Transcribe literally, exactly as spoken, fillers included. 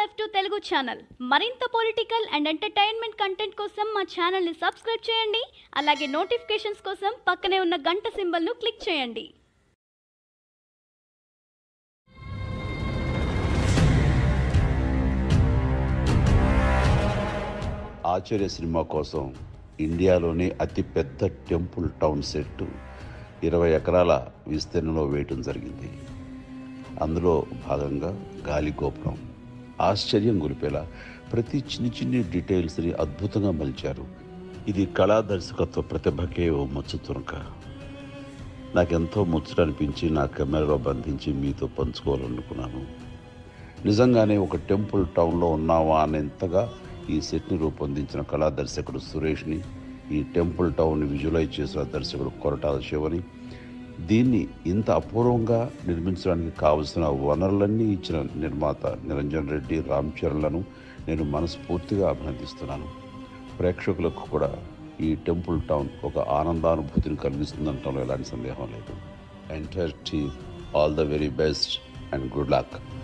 F two Telugu channel మరింత political and entertainment content కోసం మా ఛానల్ని సబ్స్క్రైబ్ చేయండి. అలాగే నోటిఫికేషన్స్ కోసం పక్కనే ఉన్న గంట సింబల్ను క్లిక్ చేయండి. ఆచార్య సినిమా కోసం ఇండియాలోనే అతిపెద్ద టెంపుల్ టౌన్ సెట్ ఇరవై ఎకరాల విస్తీర్ణంలో వేయటం జరిగింది. అందులో భాగంగా గాలి గోపురం ఆశ్చర్యం గొలిపేలా ప్రతి చిన్ని చిన్ని డీటెయిల్స్ని అద్భుతంగా మలిచారు. ఇది కళా దర్శకత్వ ప్రతిభకే ఓ ముచ్చు తునక. నాకెంతో ముచ్చట అనిపించి నా కెమెరాలో బంధించి మీతో పంచుకోవాలనుకున్నాను. నిజంగానే ఒక టెంపుల్ టౌన్లో ఉన్నావా అనేంతగా ఈ సెట్ని రూపొందించిన కళా దర్శకుడు సురేష్ని, ఈ టెంపుల్ టౌన్ని విజువలైజ్ చేసిన దర్శకుడు కొరటాల శివని, దీన్ని ఇంత అపూర్వంగా నిర్మించడానికి కావలసిన వనరులన్నీ ఇచ్చిన నిర్మాత నిరంజన్ రెడ్డి, రామ్ చరణ్లను నేను మనస్ఫూర్తిగా అభినందిస్తున్నాను. ప్రేక్షకులకు కూడా ఈ టెంపుల్ టౌన్ ఒక ఆనందానుభూతిని కలిగిస్తుందంటంలో ఎలాంటి సందేహం లేదు. Entire team all the very best and good luck.